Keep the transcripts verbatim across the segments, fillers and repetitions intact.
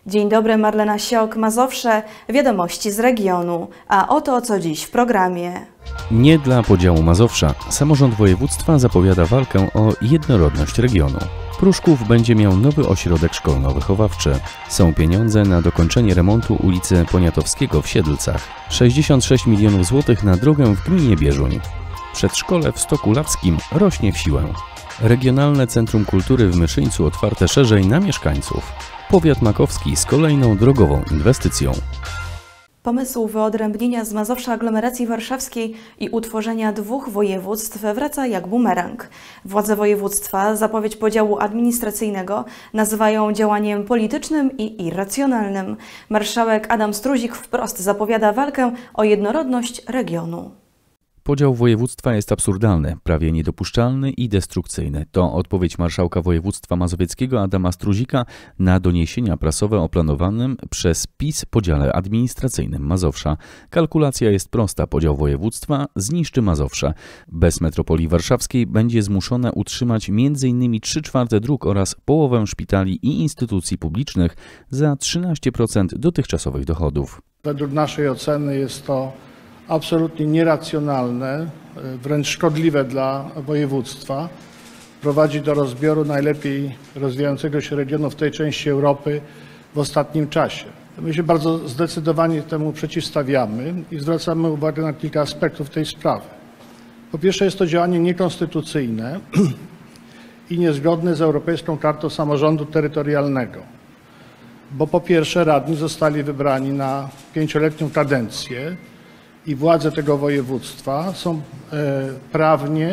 Dzień dobry, Marlena Siok, Mazowsze, wiadomości z regionu. A oto co dziś w programie. Nie dla podziału Mazowsza. Samorząd województwa zapowiada walkę o jednorodność regionu. Pruszków będzie miał nowy ośrodek szkolno-wychowawczy. Są pieniądze na dokończenie remontu ulicy Poniatowskiego w Siedlcach. sześćdziesiąt sześć milionów złotych na drogę w gminie Bieżuń. Przedszkole w Stoku Lawskim rośnie w siłę. Regionalne Centrum Kultury w Myszyńcu otwarte szerzej na mieszkańców. Powiat makowski z kolejną drogową inwestycją. Pomysł wyodrębnienia z Mazowsza aglomeracji warszawskiej i utworzenia dwóch województw wraca jak bumerang. Władze województwa zapowiedź podziału administracyjnego nazywają działaniem politycznym i irracjonalnym. Marszałek Adam Struzik wprost zapowiada walkę o jednorodność regionu. Podział województwa jest absurdalny, prawie niedopuszczalny i destrukcyjny. To odpowiedź marszałka województwa mazowieckiego Adama Struzika na doniesienia prasowe o planowanym przez PiS podziale administracyjnym Mazowsza. Kalkulacja jest prosta. Podział województwa zniszczy Mazowsze. Bez metropolii warszawskiej będzie zmuszone utrzymać między innymi trzy czwarte dróg oraz połowę szpitali i instytucji publicznych za trzynaście procent dotychczasowych dochodów. Według naszej oceny jest to absolutnie nieracjonalne, wręcz szkodliwe dla województwa. Prowadzi do rozbioru najlepiej rozwijającego się regionu w tej części Europy w ostatnim czasie. My się bardzo zdecydowanie temu przeciwstawiamy i zwracamy uwagę na kilka aspektów tej sprawy. Po pierwsze, jest to działanie niekonstytucyjne i niezgodne z Europejską Kartą Samorządu Terytorialnego, bo po pierwsze radni zostali wybrani na pięcioletnią kadencję i władze tego województwa są e, prawnie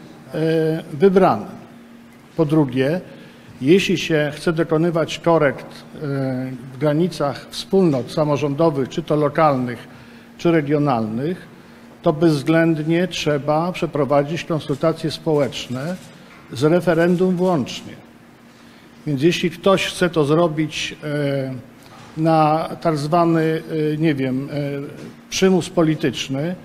e, wybrane. Po drugie, jeśli się chce dokonywać korekt e, w granicach wspólnot samorządowych, czy to lokalnych, czy regionalnych, to bezwzględnie trzeba przeprowadzić konsultacje społeczne z referendum włącznie. Więc jeśli ktoś chce to zrobić e, na tak zwany, nie wiem, przymus polityczny,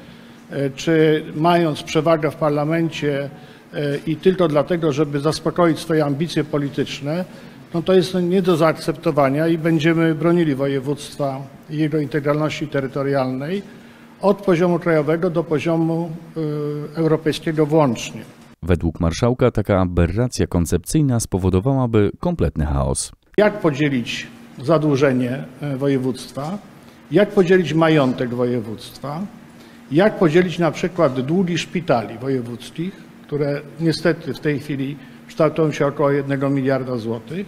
czy mając przewagę w parlamencie i tylko dlatego, żeby zaspokoić swoje ambicje polityczne, no to jest nie do zaakceptowania i będziemy bronili województwa i jego integralności terytorialnej od poziomu krajowego do poziomu europejskiego włącznie. Według marszałka taka aberracja koncepcyjna spowodowałaby kompletny chaos. Jak podzielić zadłużenie województwa, jak podzielić majątek województwa, jak podzielić na przykład długi szpitali wojewódzkich, które niestety w tej chwili kształtują się około jednego miliarda złotych,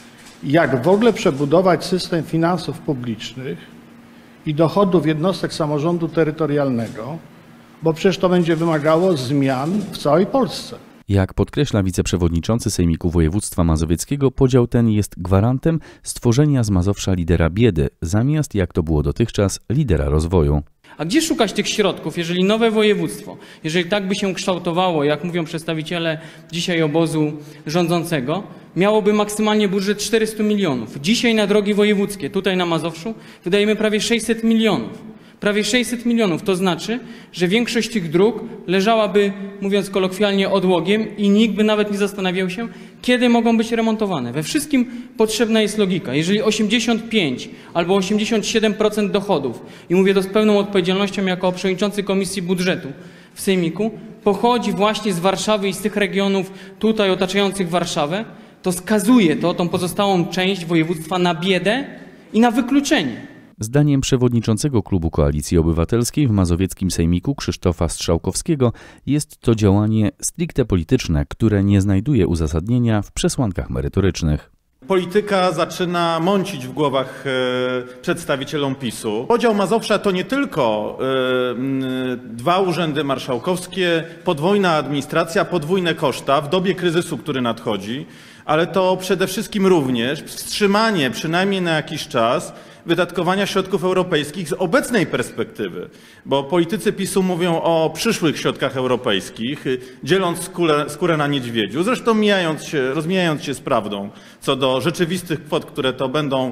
jak w ogóle przebudować system finansów publicznych i dochodów jednostek samorządu terytorialnego, bo przecież to będzie wymagało zmian w całej Polsce. Jak podkreśla wiceprzewodniczący Sejmiku Województwa Mazowieckiego, podział ten jest gwarantem stworzenia z Mazowsza lidera biedy, zamiast, jak to było dotychczas, lidera rozwoju. A gdzie szukać tych środków, jeżeli nowe województwo, jeżeli tak by się kształtowało, jak mówią przedstawiciele dzisiaj obozu rządzącego, miałoby maksymalnie budżet czterysta milionów. Dzisiaj na drogi wojewódzkie, tutaj na Mazowszu, wydajemy prawie sześćset milionów. Prawie sześćset milionów, to znaczy, że większość tych dróg leżałaby, mówiąc kolokwialnie, odłogiem i nikt by nawet nie zastanawiał się, kiedy mogą być remontowane. We wszystkim potrzebna jest logika. Jeżeli osiemdziesiąt pięć albo osiemdziesiąt siedem procent dochodów, i mówię to z pełną odpowiedzialnością jako przewodniczący Komisji Budżetu w Sejmiku, pochodzi właśnie z Warszawy i z tych regionów tutaj otaczających Warszawę, to skazuje to tą pozostałą część województwa na biedę i na wykluczenie. Zdaniem przewodniczącego klubu Koalicji Obywatelskiej w mazowieckim sejmiku Krzysztofa Strzałkowskiego jest to działanie stricte polityczne, które nie znajduje uzasadnienia w przesłankach merytorycznych. Polityka zaczyna mącić w głowach e, przedstawicielom PiSu. Podział Mazowsza to nie tylko e, dwa urzędy marszałkowskie, podwójna administracja, podwójne koszta w dobie kryzysu, który nadchodzi, ale to przede wszystkim również wstrzymanie przynajmniej na jakiś czas wydatkowania środków europejskich z obecnej perspektywy, bo politycy PiSu mówią o przyszłych środkach europejskich, dzieląc skórę, skórę na niedźwiedziu, zresztą mijając się, rozmijając się z prawdą co do rzeczywistych kwot, które to będą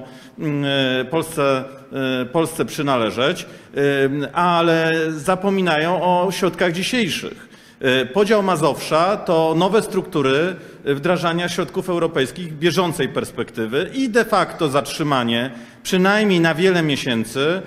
Polsce, Polsce przynależeć, ale zapominają o środkach dzisiejszych. Podział Mazowsza to nowe struktury wdrażania środków europejskich bieżącej perspektywy i de facto zatrzymanie przynajmniej na wiele miesięcy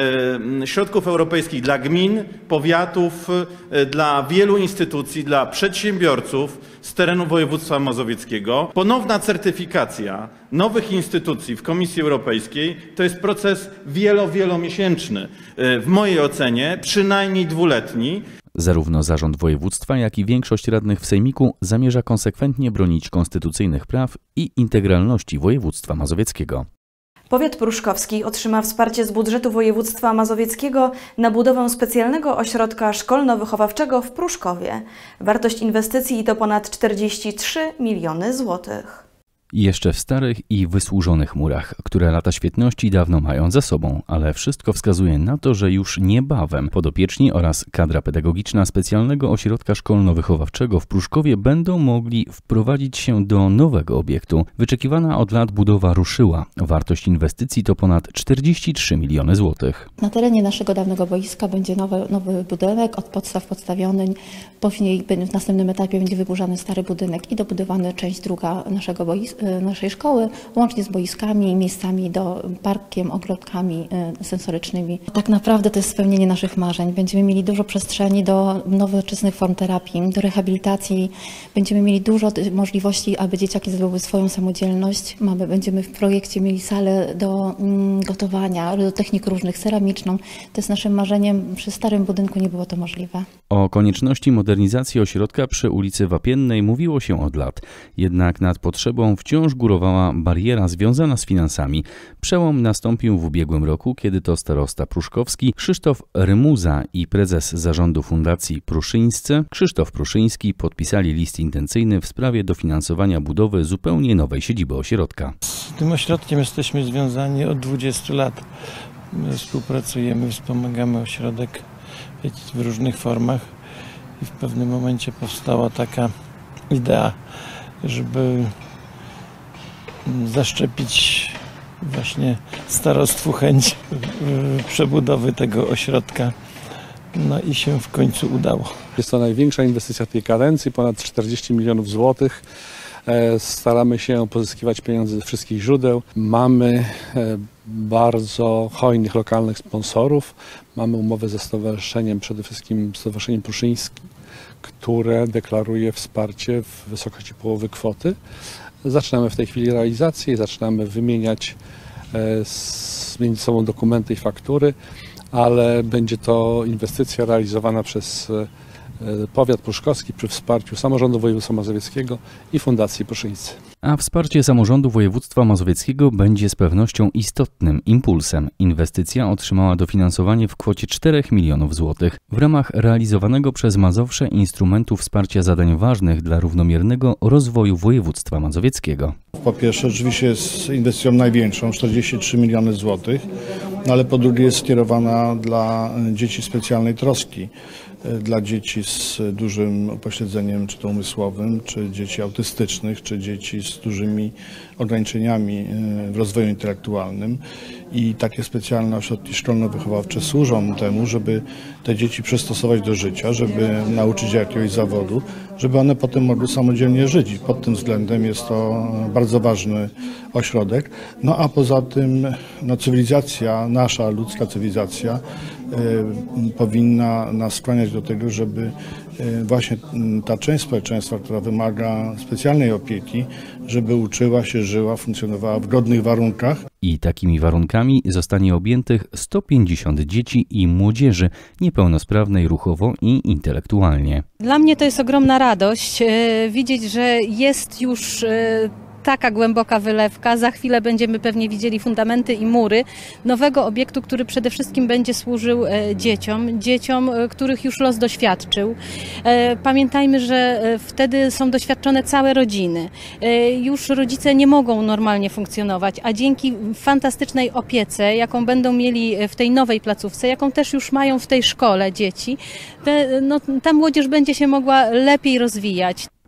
środków europejskich dla gmin, powiatów, dla wielu instytucji, dla przedsiębiorców z terenu województwa mazowieckiego. Ponowna certyfikacja nowych instytucji w Komisji Europejskiej to jest proces wielo, wielomiesięczny. W mojej ocenie przynajmniej dwuletni. Zarówno zarząd województwa, jak i większość radnych w sejmiku zamierza konsekwentnie bronić konstytucyjnych praw i integralności województwa mazowieckiego. Powiat pruszkowski otrzyma wsparcie z budżetu województwa mazowieckiego na budowę specjalnego ośrodka szkolno-wychowawczego w Pruszkowie. Wartość inwestycji to ponad czterdzieści trzy miliony złotych. Jeszcze w starych i wysłużonych murach, które lata świetności dawno mają za sobą, ale wszystko wskazuje na to, że już niebawem podopieczni oraz kadra pedagogiczna specjalnego ośrodka szkolno-wychowawczego w Pruszkowie będą mogli wprowadzić się do nowego obiektu. Wyczekiwana od lat budowa ruszyła. Wartość inwestycji to ponad czterdzieści trzy miliony złotych. Na terenie naszego dawnego boiska będzie nowy, nowy budynek, od podstaw podstawiony. Później w następnym etapie będzie wyburzany stary budynek i dobudowany część druga naszego boiska. naszej szkoły, łącznie z boiskami, miejscami do parkiem, ogrodkami sensorycznymi. Tak naprawdę to jest spełnienie naszych marzeń. Będziemy mieli dużo przestrzeni do nowoczesnych form terapii, do rehabilitacji. Będziemy mieli dużo możliwości, aby dzieciaki zdobyły swoją samodzielność. Mamy, będziemy w projekcie mieli salę do mm, gotowania, do technik różnych, ceramiczną. To jest naszym marzeniem. Przy starym budynku nie było to możliwe. O konieczności modernizacji ośrodka przy ulicy Wapiennej mówiło się od lat. Jednak nad potrzebą wciąż górowała bariera związana z finansami. Przełom nastąpił w ubiegłym roku, kiedy to starosta pruszkowski Krzysztof Rymuza i prezes zarządu Fundacji Pruszyńscy Krzysztof Pruszyński podpisali list intencyjny w sprawie dofinansowania budowy zupełnie nowej siedziby ośrodka. Z tym ośrodkiem jesteśmy związani od dwudziestu lat. My współpracujemy, wspomagamy ośrodek w różnych formach i w pewnym momencie powstała taka idea, żeby zaszczepić właśnie starostwu chęć przebudowy tego ośrodka. No i się w końcu udało. Jest to największa inwestycja tej kadencji, ponad czterdzieści milionów złotych. Staramy się pozyskiwać pieniądze ze wszystkich źródeł. Mamy bardzo hojnych lokalnych sponsorów. Mamy umowę ze stowarzyszeniem, przede wszystkim Stowarzyszeniem Pruszyńskim, które deklaruje wsparcie w wysokości połowy kwoty. Zaczynamy w tej chwili realizację, zaczynamy wymieniać między sobą dokumenty i faktury, ale będzie to inwestycja realizowana przez powiat pruszkowski przy wsparciu samorządu województwa mazowieckiego i Fundacji Pruszyńscy. A wsparcie samorządu województwa mazowieckiego będzie z pewnością istotnym impulsem. Inwestycja otrzymała dofinansowanie w kwocie czterech milionów złotych w ramach realizowanego przez Mazowsze instrumentu wsparcia zadań ważnych dla równomiernego rozwoju województwa mazowieckiego. Po pierwsze, oczywiście jest inwestycją największą, czterdzieści trzy miliony złotych, no ale po drugie jest skierowana dla dzieci specjalnej troski. Dla dzieci z dużym upośledzeniem, czy to umysłowym, czy dzieci autystycznych, czy dzieci z dużymi ograniczeniami w rozwoju intelektualnym. I takie specjalne ośrodki szkolno-wychowawcze służą temu, żeby te dzieci przystosować do życia, żeby nauczyć je jakiegoś zawodu, żeby one potem mogły samodzielnie żyć. I pod tym względem jest to bardzo ważny ośrodek. No a poza tym no, cywilizacja, nasza ludzka cywilizacja y, powinna nas skłaniać do tego, żeby y, właśnie ta część społeczeństwa, która wymaga specjalnej opieki, żeby uczyła się, żyła, funkcjonowała w godnych warunkach. I takimi warunkami zostanie objętych sto pięćdziesiąt dzieci i młodzieży niepełnosprawnej ruchowo i intelektualnie. Dla mnie to jest ogromna radość e, widzieć, że jest już e, taka głęboka wylewka. Za chwilę będziemy pewnie widzieli fundamenty i mury nowego obiektu, który przede wszystkim będzie służył e, dzieciom, dzieciom, e, których już los doświadczył. E, pamiętajmy, że e, wtedy są doświadczone całe rodziny. E, już rodzice nie mogą normalnie funkcjonować, a dzięki fantastycznej opiece, jaką będą mieli w tej nowej placówce, jaką też już mają w tej szkole dzieci, te, no, ta młodzież będzie się mogła lepiej rozwijać.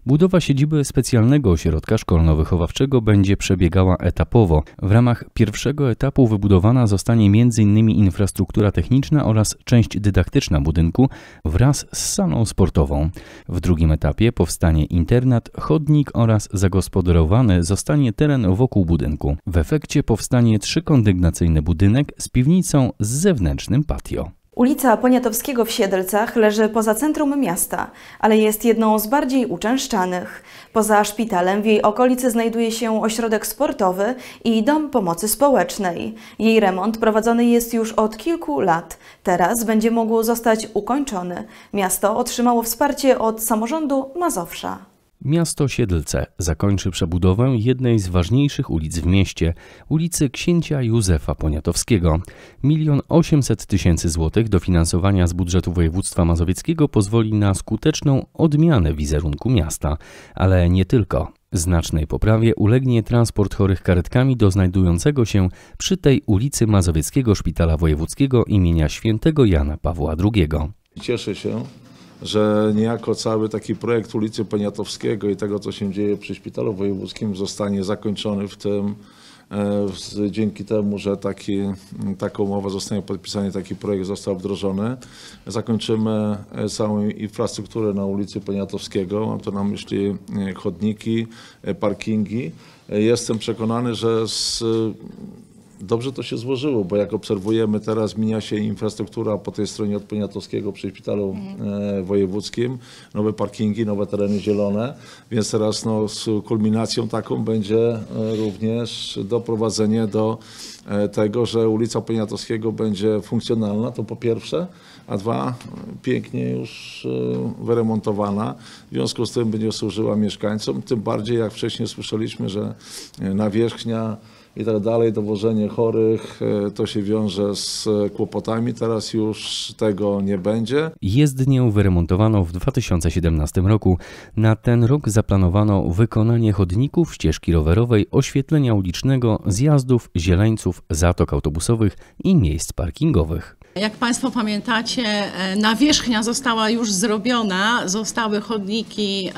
Budowa siedziby specjalnego ośrodka szkolno-wychowawczego będzie przebiegała etapowo. W ramach pierwszego etapu wybudowana zostanie między innymi infrastruktura techniczna oraz część dydaktyczna budynku wraz z salą sportową. W drugim etapie powstanie internat, chodnik oraz zagospodarowany zostanie teren wokół budynku. W efekcie powstanie trzykondygnacyjny budynek z piwnicą z zewnętrznym patio. Ulica Poniatowskiego w Siedlcach leży poza centrum miasta, ale jest jedną z bardziej uczęszczanych. Poza szpitalem w jej okolicy znajduje się ośrodek sportowy i dom pomocy społecznej. Jej remont prowadzony jest już od kilku lat. Teraz będzie mógł zostać ukończony. Miasto otrzymało wsparcie od samorządu Mazowsza. Miasto Siedlce zakończy przebudowę jednej z ważniejszych ulic w mieście, ulicy Księcia Józefa Poniatowskiego. Milion osiemset tysięcy złotych dofinansowania z budżetu województwa mazowieckiego pozwoli na skuteczną odmianę wizerunku miasta, ale nie tylko. Znacznej poprawie ulegnie transport chorych karetkami do znajdującego się przy tej ulicy Mazowieckiego Szpitala Wojewódzkiego imienia świętego Jana Pawła drugiego. Cieszę się, że niejako cały taki projekt ulicy Poniatowskiego i tego, co się dzieje przy Szpitalu Wojewódzkim, zostanie zakończony w tym, e, dzięki temu, że taki, taka umowa zostanie podpisana, taki projekt został wdrożony. Zakończymy całą infrastrukturę na ulicy Poniatowskiego, mam tu na myśli chodniki, parkingi. Jestem przekonany, że z dobrze to się złożyło, bo jak obserwujemy teraz, zmienia się infrastruktura po tej stronie od Poniatowskiego przy Szpitalu e, Wojewódzkim, nowe parkingi, nowe tereny zielone, więc teraz no, z kulminacją taką będzie e, również doprowadzenie do e, tego, że ulica Poniatowskiego będzie funkcjonalna, to po pierwsze, a dwa, pięknie już e, wyremontowana, w związku z tym będzie służyła mieszkańcom, tym bardziej jak wcześniej słyszeliśmy, że nawierzchnia i tak dalej, dowożenie chorych, to się wiąże z kłopotami, teraz już tego nie będzie. Jezdnię wyremontowano w dwa tysiące siedemnastym roku. Na ten rok zaplanowano wykonanie chodników, ścieżki rowerowej, oświetlenia ulicznego, zjazdów, zieleńców, zatok autobusowych i miejsc parkingowych. Jak Państwo pamiętacie, nawierzchnia została już zrobiona, zostały chodniki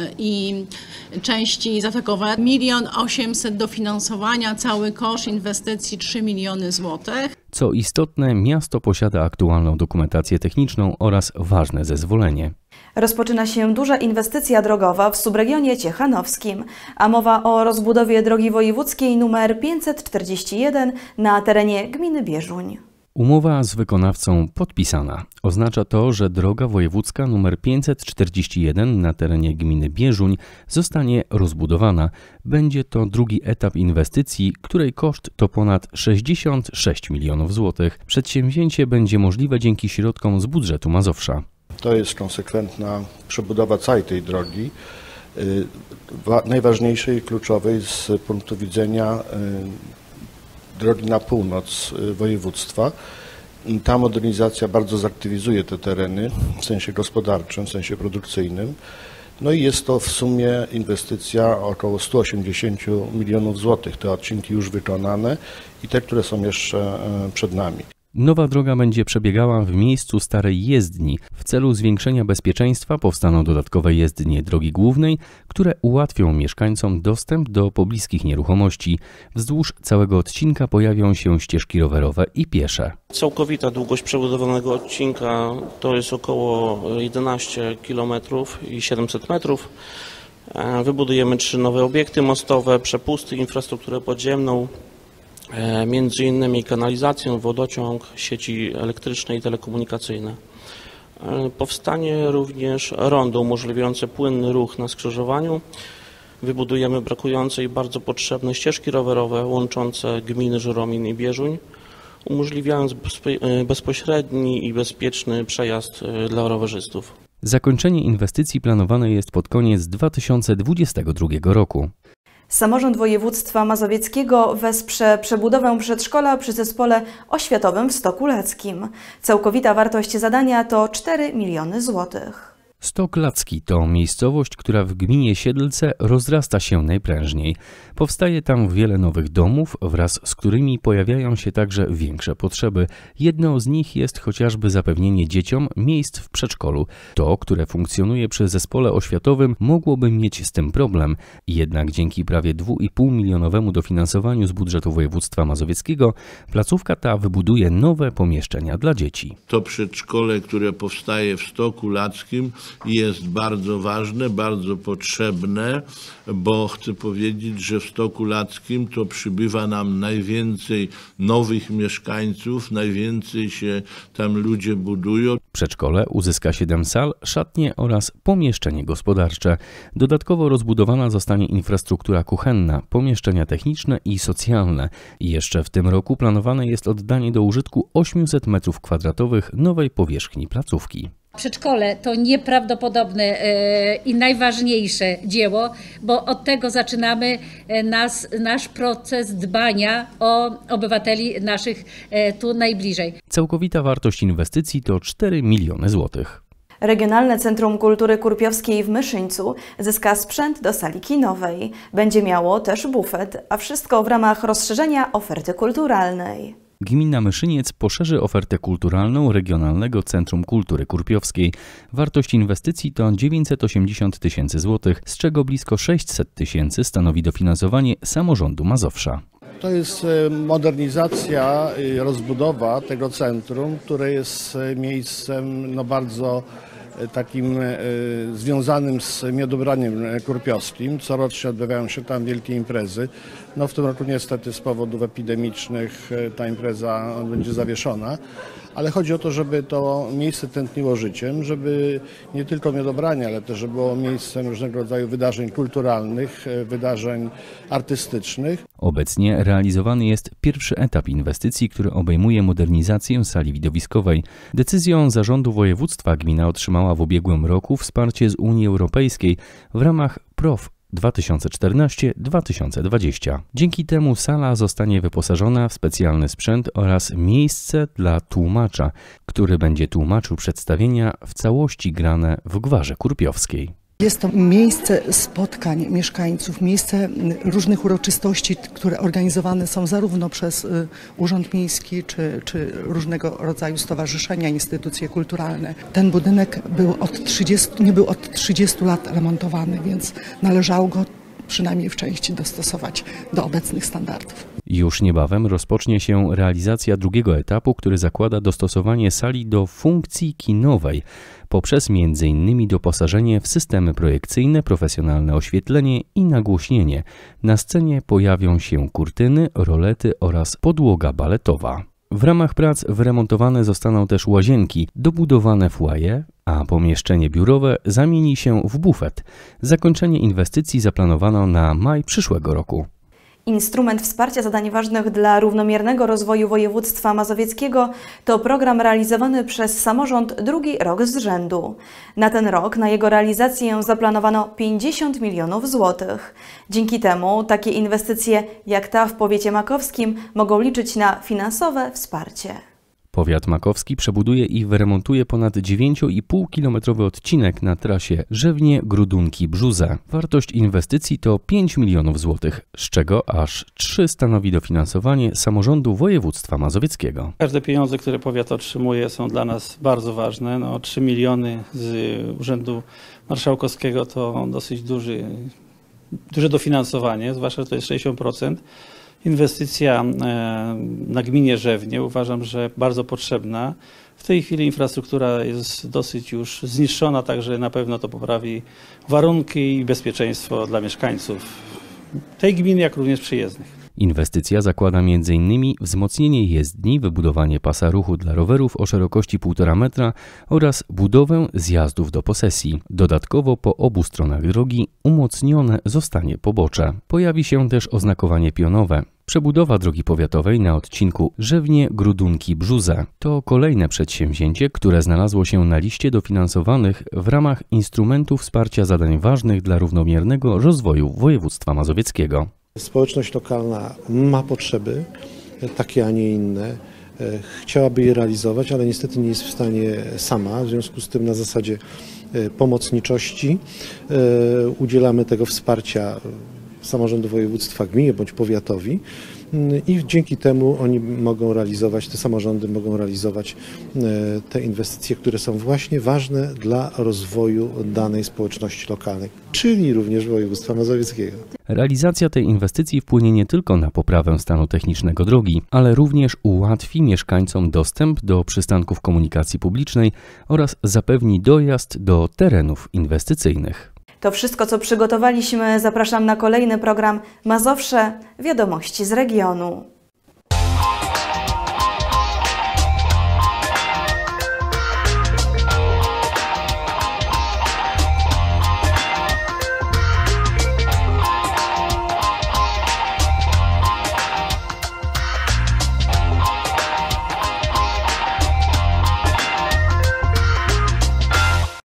i części zatokowe. Milion osiemset dofinansowania, cały koszt inwestycji trzy miliony złotych. Co istotne, miasto posiada aktualną dokumentację techniczną oraz ważne zezwolenie. Rozpoczyna się duża inwestycja drogowa w subregionie ciechanowskim, a mowa o rozbudowie drogi wojewódzkiej nr pięćset czterdzieści jeden na terenie gminy Bieżuń. Umowa z wykonawcą podpisana. Oznacza to, że droga wojewódzka nr pięćset czterdzieści jeden na terenie gminy Bieżuń zostanie rozbudowana. Będzie to drugi etap inwestycji, której koszt to ponad sześćdziesiąt sześć milionów złotych. Przedsięwzięcie będzie możliwe dzięki środkom z budżetu Mazowsza. To jest konsekwentna przebudowa całej tej drogi, najważniejszej i kluczowej z punktu widzenia drogi na północ województwa. Ta modernizacja bardzo zaktywizuje te tereny w sensie gospodarczym, w sensie produkcyjnym. No i jest to w sumie inwestycja około stu osiemdziesięciu milionów złotych. Te odcinki już wykonane i te, które są jeszcze przed nami. Nowa droga będzie przebiegała w miejscu starej jezdni. W celu zwiększenia bezpieczeństwa powstaną dodatkowe jezdnie drogi głównej, które ułatwią mieszkańcom dostęp do pobliskich nieruchomości. Wzdłuż całego odcinka pojawią się ścieżki rowerowe i piesze. Całkowita długość przebudowanego odcinka to jest około jedenaście kilometrów i siedemset metrów. Wybudujemy trzy nowe obiekty mostowe, przepusty, infrastrukturę podziemną, między innymi kanalizację, wodociąg, sieci elektryczne i telekomunikacyjne. Powstanie również rondo umożliwiające płynny ruch na skrzyżowaniu. Wybudujemy brakujące i bardzo potrzebne ścieżki rowerowe łączące gminy Żuromin i Bieżuń, umożliwiając bezpośredni i bezpieczny przejazd dla rowerzystów. Zakończenie inwestycji planowane jest pod koniec dwa tysiące dwudziestego drugiego roku. Samorząd województwa mazowieckiego wesprze przebudowę przedszkola przy zespole oświatowym w Stoku Leckim. Całkowita wartość zadania to cztery miliony złotych. Stok Lacki to miejscowość, która w gminie Siedlce rozrasta się najprężniej. Powstaje tam wiele nowych domów, wraz z którymi pojawiają się także większe potrzeby. Jedną z nich jest chociażby zapewnienie dzieciom miejsc w przedszkolu. To, które funkcjonuje przy zespole oświatowym, mogłoby mieć z tym problem. Jednak dzięki prawie dwa i pół milionowemu dofinansowaniu z budżetu województwa mazowieckiego, placówka ta wybuduje nowe pomieszczenia dla dzieci. To przedszkole, które powstaje w Stoku Lackim, jest bardzo ważne, bardzo potrzebne, bo chcę powiedzieć, że w Stoku Lackim to przybywa nam najwięcej nowych mieszkańców, najwięcej się tam ludzie budują. Przedszkole uzyska siedem sal, szatnie oraz pomieszczenie gospodarcze. Dodatkowo rozbudowana zostanie infrastruktura kuchenna, pomieszczenia techniczne i socjalne. I jeszcze w tym roku planowane jest oddanie do użytku osiemset metrów kwadratowych nowej powierzchni placówki. Przedszkole to nieprawdopodobne e, i najważniejsze dzieło, bo od tego zaczynamy nas, nasz proces dbania o obywateli naszych e, tu najbliżej. Całkowita wartość inwestycji to cztery miliony złotych. Regionalne Centrum Kultury Kurpiowskiej w Myszyńcu zyska sprzęt do sali kinowej. Będzie miało też bufet, a wszystko w ramach rozszerzenia oferty kulturalnej. Gmina Myszyniec poszerzy ofertę kulturalną Regionalnego Centrum Kultury Kurpiowskiej. Wartość inwestycji to dziewięćset osiemdziesiąt tysięcy złotych, z czego blisko sześćset tysięcy stanowi dofinansowanie samorządu Mazowsza. To jest modernizacja i rozbudowa tego centrum, które jest miejscem no, bardzo takim związanym z miodobraniem kurpiowskim. Corocznie odbywają się tam wielkie imprezy. No, w tym roku niestety z powodów epidemicznych ta impreza będzie zawieszona, ale chodzi o to, żeby to miejsce tętniło życiem, żeby nie tylko miodobranie, ale też żeby było miejscem różnego rodzaju wydarzeń kulturalnych, wydarzeń artystycznych. Obecnie realizowany jest pierwszy etap inwestycji, który obejmuje modernizację sali widowiskowej. Decyzją Zarządu Województwa gmina otrzymała w ubiegłym roku wsparcie z Unii Europejskiej w ramach P R O W dwa tysiące czternaście do dwa tysiące dwudziestego. Dzięki temu sala zostanie wyposażona w specjalny sprzęt oraz miejsce dla tłumacza, który będzie tłumaczył przedstawienia w całości grane w Gwarze Kurpiowskiej. Jest to miejsce spotkań mieszkańców, miejsce różnych uroczystości, które organizowane są zarówno przez Urząd Miejski, czy, czy różnego rodzaju stowarzyszenia, instytucje kulturalne. Ten budynek był od trzydziestu, nie był od trzydziestu lat remontowany, więc należało go przynajmniej w części dostosować do obecnych standardów. Już niebawem rozpocznie się realizacja drugiego etapu, który zakłada dostosowanie sali do funkcji kinowej poprzez między innymi doposażenie w systemy projekcyjne, profesjonalne oświetlenie i nagłośnienie. Na scenie pojawią się kurtyny, rolety oraz podłoga baletowa. W ramach prac wyremontowane zostaną też łazienki, dobudowane foyer, a pomieszczenie biurowe zamieni się w bufet. Zakończenie inwestycji zaplanowano na maj przyszłego roku. Instrument wsparcia zadań ważnych dla równomiernego rozwoju województwa mazowieckiego to program realizowany przez samorząd drugi rok z rzędu. Na ten rok na jego realizację zaplanowano pięćdziesiąt milionów złotych. Dzięki temu takie inwestycje jak ta w powiecie makowskim mogą liczyć na finansowe wsparcie. Powiat makowski przebuduje i wyremontuje ponad dziewięć i pół kilometrowy odcinek na trasie Rzewnie-Grudunki-Brzuze. Wartość inwestycji to pięć milionów złotych, z czego aż trzy stanowi dofinansowanie samorządu województwa mazowieckiego. Każde pieniądze, które powiat otrzymuje, są dla nas bardzo ważne. No, trzy miliony z Urzędu Marszałkowskiego to dosyć duży, duże dofinansowanie, zwłaszcza że to jest sześćdziesiąt procent. Inwestycja na gminie Rzewnie uważam, że bardzo potrzebna. W tej chwili infrastruktura jest dosyć już zniszczona, także na pewno to poprawi warunki i bezpieczeństwo dla mieszkańców tej gminy, jak również przyjezdnych. Inwestycja zakłada między innymi wzmocnienie jezdni, wybudowanie pasa ruchu dla rowerów o szerokości półtora metra oraz budowę zjazdów do posesji. Dodatkowo po obu stronach drogi umocnione zostanie pobocze. Pojawi się też oznakowanie pionowe. Przebudowa drogi powiatowej na odcinku Rzewnie-Grudunki-Brzuze to kolejne przedsięwzięcie, które znalazło się na liście dofinansowanych w ramach instrumentu wsparcia zadań ważnych dla równomiernego rozwoju województwa mazowieckiego. Społeczność lokalna ma potrzeby, takie, a nie inne. chciałaby je realizować, ale niestety nie jest w stanie sama. W związku z tym na zasadzie pomocniczości udzielamy tego wsparcia samorządu województwa, gminie bądź powiatowi i dzięki temu oni mogą realizować, te samorządy mogą realizować te inwestycje, które są właśnie ważne dla rozwoju danej społeczności lokalnej, czyli również województwa mazowieckiego. Realizacja tej inwestycji wpłynie nie tylko na poprawę stanu technicznego drogi, ale również ułatwi mieszkańcom dostęp do przystanków komunikacji publicznej oraz zapewni dojazd do terenów inwestycyjnych. To wszystko, co przygotowaliśmy. Zapraszam na kolejny program Mazowsze – Wiadomości z regionu.